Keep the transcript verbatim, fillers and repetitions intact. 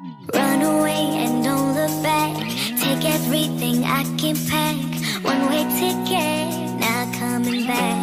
Run away and don't look back. Take everything I can pack. One way ticket, not coming back.